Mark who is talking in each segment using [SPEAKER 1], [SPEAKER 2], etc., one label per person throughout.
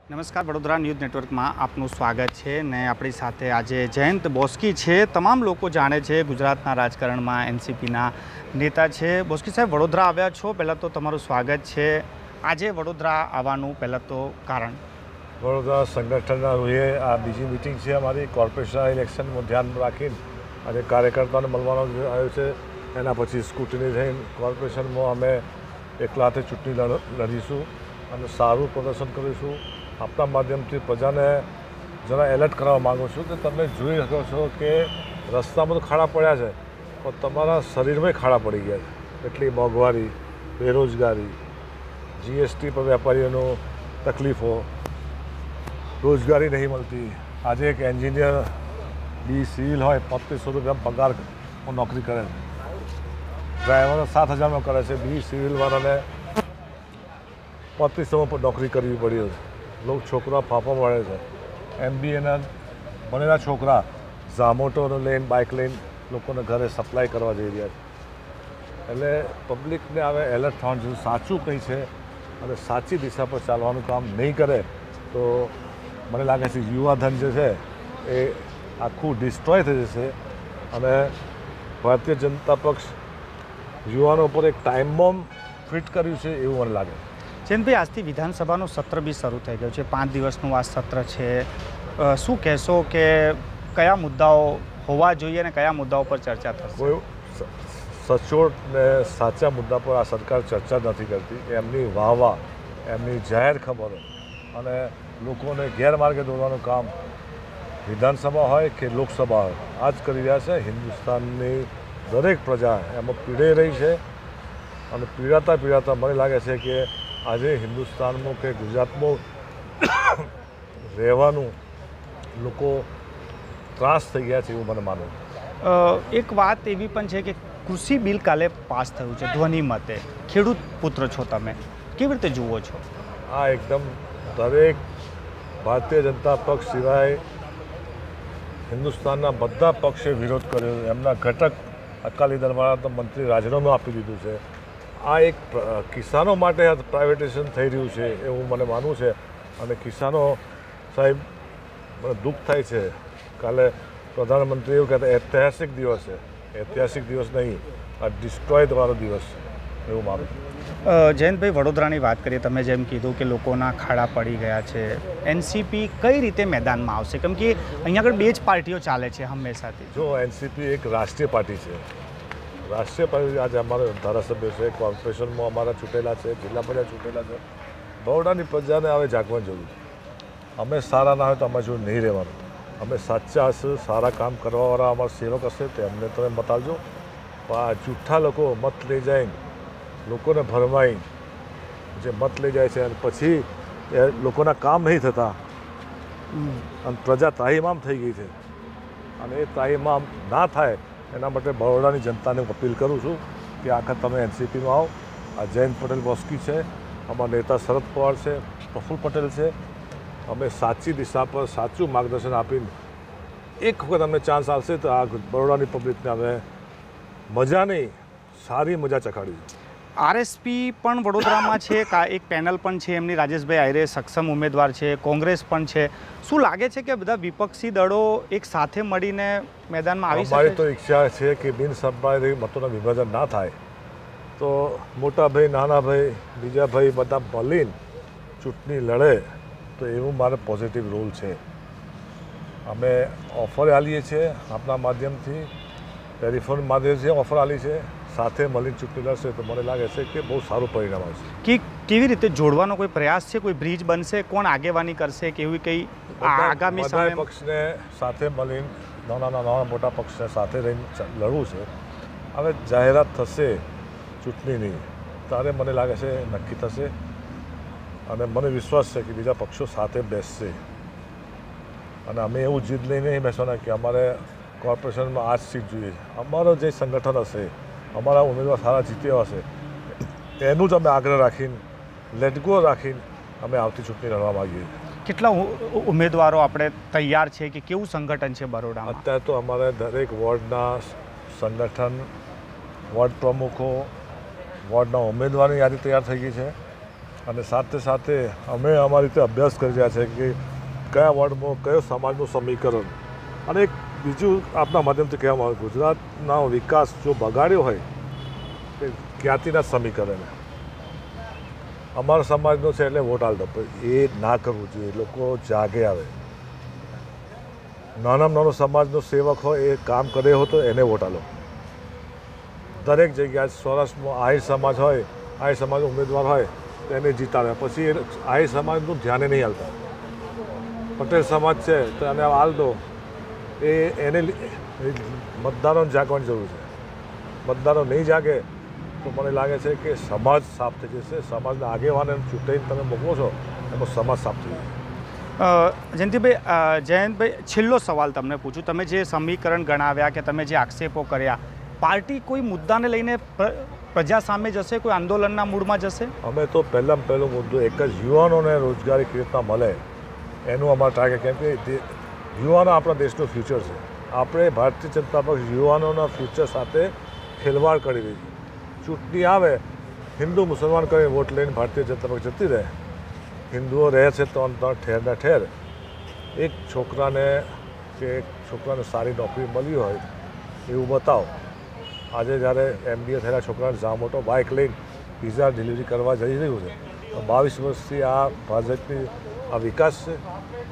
[SPEAKER 1] નમસ્કાર, વડોદરા ન્યૂઝ નેટવર્કમાં આપનું સ્વાગત છે ને આપણી સાથે આજે જયંત બોસ્કી છે. તમામ લોકો જાણે છે ગુજરાતના રાજકારણમાં એનસીપીના નેતા છે. બોસ્કી સાહેબ, વડોદરા આવ્યા છો, પહેલાં તો તમારું સ્વાગત છે. આજે વડોદરા આવવાનું પહેલાં તો કારણ?
[SPEAKER 2] વડોદરા સંગઠનના રૂએ આ બીજી મિટિંગ છે અમારી કોર્પોરેશન ઇલેક્શનનું ધ્યાન રાખીને આજે કાર્યકર્તાઓને મળવાનો આવ્યો છે. એના પછી સ્કૂટની થઈને કોર્પોરેશનમાં અમે એકલા હાથે ચૂંટણી લડીશું અને સારું પ્રદર્શન કરીશું. આપણા માધ્યમથી પ્રજાને જરા એલર્ટ કરવા માગું છું કે તમે જોઈ શકો છો કે રસ્તામાં તો ખાડા પડ્યા છે, પણ તમારા શરીરમાં ખાડા પડી ગયા છે. એટલી મોંઘવારી, બેરોજગારી, જીએસટી પર વેપારીઓનું તકલીફો, રોજગારી નહીં મળતી. આજે એક એન્જિનિયર બી સિવિલ હોય 3500 રૂપિયા પગાર નોકરી કરે છે, ડ્રાઈવરો 7000માં કરે છે, બી સિવિલવાળાને 3500માં નોકરી કરવી પડી છે. લોકો છોકરા ફાંફા મળે છે. MBAના ભણેલા છોકરા ઝામોટોને લઈને બાઇક લઈને લોકોને ઘરે સપ્લાય કરવા જઈ રહ્યા છે. એટલે પબ્લિકને હવે એલર્ટ થવાનું છે. સાચું કંઈ છે અને સાચી દિશા પર ચાલવાનું કામ નહીં કરે તો મને લાગે છે યુવાધન જે છે એ આખું ડિસ્ટ્રોય થઈ જશે અને ભારતીય જનતા પક્ષ યુવાનો પર એક ટાઈમ બોમ્બ ફિટ કર્યું છે એવું મને લાગે.
[SPEAKER 1] જયંતભાઈ, આજથી વિધાનસભાનું સત્ર બી શરૂ થઈ ગયું છે. 5 દિવસનું આ સત્ર છે. શું કહેશો કે કયા મુદ્દાઓ હોવા જોઈએ અને કયા મુદ્દાઓ પર ચર્ચા થશે?
[SPEAKER 2] કોઈ સચોટ ને સાચા મુદ્દા પર આ સરકાર ચર્ચા નથી કરતી. એમની વાહવા, એમની જાહેર ખબરો અને લોકોને ગેરમાર્ગે દોરવાનું કામ વિધાનસભા હોય કે લોકસભા હોય આ જ કરી રહ્યા છે. હિન્દુસ્તાનની દરેક પ્રજા એમાં પીડાઈ રહી છે અને પીડાતા મને લાગે છે કે આજે હિન્દુસ્તાનમાં કે ગુજરાતમાં રહેવાનું લોકો ત્રાસ થઈ ગયા છે એવું મને માનું.
[SPEAKER 1] એક વાત એવી પણ છે કે કૃષિ બિલ કાલે પાસ થયું છે ધ્વનિ મતે. ખેડૂત પુત્ર છો તમે, કેવી રીતે જુઓ છો?
[SPEAKER 2] આ એકદમ દરેક ભારતીય જનતા પક્ષ સિવાય હિન્દુસ્તાનના બધા પક્ષે વિરોધ કર્યો. એમના ઘટક અકાલી દળવાળા તો મંત્રી રાજીનામું આપી દીધું છે. આ એક કિસાનો માટે પ્રાઇવેટાઇઝેશન થઈ રહ્યું છે એવું મને માનવું છે અને કિસાનો સાહેબ મને દુઃખ થાય છે. કાલે પ્રધાનમંત્રી એવું કહેતા ઐતિહાસિક દિવસ છે. ઐતિહાસિક દિવસ નહીં, આ ડિસ્ટ્રોયવાળો દિવસ એવું માનું.
[SPEAKER 1] જયંતભાઈ, વડોદરાની વાત કરીએ, તમે જેમ કીધું કે લોકોના ખાડા પડી ગયા છે, એનસીપી કઈ રીતે મેદાનમાં આવશે? કેમ કે અહીંયા આગળ બે જ પાર્ટીઓ ચાલે છે હંમેશાથી.
[SPEAKER 2] જો એનસીપી એક રાષ્ટ્રીય પાર્ટી છે. રાષ્ટ્રીય પાર્ટી આજે અમારા ધારાસભ્ય છે, કોર્પોરેશનમાં અમારા ચૂંટેલા છે, જિલ્લા પ્રજા ચૂંટેલા છે. બરોડાની પ્રજાને હવે જાગવાની જરૂર છે. અમે સારા ના હોય તો અમારી જોડે નહીં રહેવાનું. અમે સાચા હશે, સારા કામ કરવાવાળા અમારા સેવક હશે તો એમને તમે મત આપજો. પણ આ જૂઠા લોકો મત લઈ જાય, લોકોને ભરમાઈ જે મત લઈ જાય છે અને પછી એ લોકોના કામ નહીં થતા અને પ્રજા ત્રાહિમામ થઈ ગઈ છે અને એ ત્રાહિમામ ના થાય એના માટે બરોડાની જનતાને અપીલ કરું છું કે આખા તમે એનસીપીમાં આવો. આ જયંત પટેલ બોસ્કી છે, અમારા નેતા શરદ પવાર છે, પ્રફુલ્લ પટેલ છે. અમે સાચી દિશા પર સાચું માર્ગદર્શન આપીને એક વખત અમને ચાન્સ આવશે તો આ બરોડાની પબ્લિકને અમે મજા નહીં, સારી મજા ચખાડીશું.
[SPEAKER 1] આરએસપી પણ વડોદરામાં છે, એક પેનલ પણ છે એમની, રાજેશભાઈ આહિરે સક્ષમ ઉમેદવાર છે, કોંગ્રેસ પણ છે. શું લાગે છે કે બધા વિપક્ષી દળો એક સાથે મળીને મેદાનમાં આવી શકે?
[SPEAKER 2] અમારી તો ઈચ્છા છે કે બિનસંભાળી મતોના વિભાજન ના થાય તો મોટા ભાઈ, નાના ભાઈ, બીજા ભાઈ બધા મળીને ચૂંટણી લડે તો એવું મારે પોઝિટિવ રોલ છે. અમે ઓફર આલીએ છીએ આપણા માધ્યમથી, ટેલિફોન માધ્યમથી ઓફર આલી છે. સાથે મળીને ચૂંટણી લડશે તો મને લાગે છે કે બહુ સારું પરિણામ આવશે.
[SPEAKER 1] કે કેવી રીતે જોડવાનો કોઈ પ્રયાસ છે? કોઈ બ્રિજ બનશે? કોણ આગેવાની કરશે? કેવી કંઈ આગામી સમય
[SPEAKER 2] પક્ષને સાથે મળીને નાના મોટા પક્ષને સાથે રહીને લડવું છે. હવે જાહેરાત થશે ચૂંટણીની ત્યારે મને લાગે છે નક્કી થશે અને મને વિશ્વાસ છે કે બીજા પક્ષો સાથે બેસશે અને અમે એવું જીદ લઈને નહીં બેસવાના કે અમારે કોર્પોરેશનમાં આ જ સીટ જોઈએ છે. અમારો જે સંગઠન હશે, અમારા ઉમેદવાર સારા જીત્યા હશે એનું જ અમે આગ્રહ રાખીને, લેટગો રાખીને અમે આવતી ચૂંટણી લડવા માગીએ.
[SPEAKER 1] કેટલા ઉમેદવારો આપણે તૈયાર છે કે કેવું સંગઠન છે બરોડામાં?
[SPEAKER 2] અત્યારે તો અમારે દરેક વોર્ડના સંગઠન, વોર્ડ પ્રમુખો, વોર્ડના ઉમેદવારની યાદી તૈયાર થઈ ગઈ છે અને સાથે સાથે અમે અમારી રીતે અભ્યાસ કરી રહ્યા છે કે કયા વોર્ડમાં કયો સમાજનું સમીકરણ, અને એક બીજું આપના માધ્યમથી કહેવામાં આવે, ગુજરાતનો વિકાસ જો બગાડ્યો હોય તે જ્ઞાતિના સમીકરણે અમારા સમાજનો છે એટલે વોટ આલ દો, એ ના કરવું જોઈએ. લોકો જાગે આવે. નાનામાં નાનો સમાજનો સેવક હોય એ કામ કરે હોય તો એને વોટ આલો. દરેક જગ્યાએ સૌરાષ્ટ્રમાં આહિર સમાજ હોય, આહિર સમાજનો ઉમેદવાર હોય તો એને જીતાડે. પછી એ આહિર સમાજનું ધ્યાને નહીં હાલતા. પટેલ સમાજ છે તો એને હાલ દો, એને મતદારોને જાગવાની જરૂર છે. મતદારો નહીં જાગે તો મને લાગે છે કે સમાજ સાફ થઈ જશે. સમાજના આગેવાનને ચૂંટાઈને તમે મોકલો છો એમાં સમાજ સાફ થઈ જશે.
[SPEAKER 1] જયંતભાઈ, છેલ્લો સવાલ તમને પૂછું. તમે જે સમીકરણ ગણાવ્યા કે તમે જે આક્ષેપો કર્યા, પાર્ટી કોઈ મુદ્દાને લઈને પ્રજા સામે જશે, કોઈ આંદોલનના મૂડમાં જશે?
[SPEAKER 2] અમે તો પહેલાં પહેલો મુદ્દો એક જ, યુવાનોને રોજગારી કેવી રીતના મળે એનું અમારું ટાર્ગેટ. કેમ કે યુવાનો આપણા દેશનું ફ્યુચર છે. આપણે ભારતીય જનતા પક્ષ યુવાનોના ફ્યુચર સાથે ખેલવાડ કરી રહી છે. ચૂંટણી આવે, હિન્દુ મુસલમાન કરીને વોટ લઈને ભારતીય જનતા પક્ષ જતી રહે. હિન્દુઓ રહે છે તો ઠેરના ઠેર. એક છોકરાને સારી નોકરી મળી હોય એવું બતાવો. આજે જ્યારે MBA થયેલા છોકરાને ઝામોટો બાઇક લઈને પિઝા ડિલિવરી કરવા જઈ રહ્યું છે. 22 વર્ષથી આ ભાજપની આ વિકાસ છે.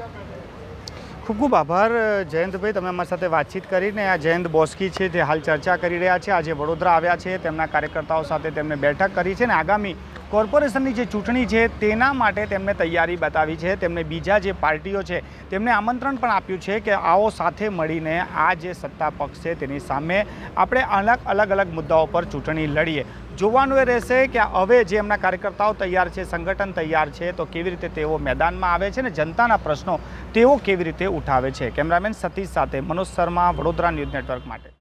[SPEAKER 1] ખૂબ ખૂબ આભાર જયંતભાઈ, તમે અમારી સાથે વાતચીત કરીને. આ જયંત બોસ્કી છે તે હાલ ચર્ચા કરી રહ્યા છે. આજે વડોદરા આવ્યા છે, તેમના કાર્યકર્તાઓ સાથે તેમને બેઠક કરી છે ને આગામી કોર્પોરેશનની જે ચૂંટણી છે તેના માટે તેમને તૈયારી બતાવી છે. તેમને બીજા જે પાર્ટીઓ છે તેમને આમંત્રણ પણ આપ્યું છે કે આવો સાથે મળીને આ જે સત્તા પક્ષ છે તેની સામે આપણે અલગ અલગ મુદ્દાઓ પર ચૂંટણી લડીએ. જોવાનું એ રહેશે કે હવે જે એમના કાર્યકર્તાઓ તૈયાર છે, સંગઠન તૈયાર છે, તો કેવી રીતે તેઓ મેદાનમાં આવે છે ને જનતાના પ્રશ્નો તેઓ કેવી રીતે ઉઠાવે છે. કેમેરામેન સતીશ સાથે મનોજ શર્મા, વડોદરા ન્યૂઝ નેટવર્ક માટે.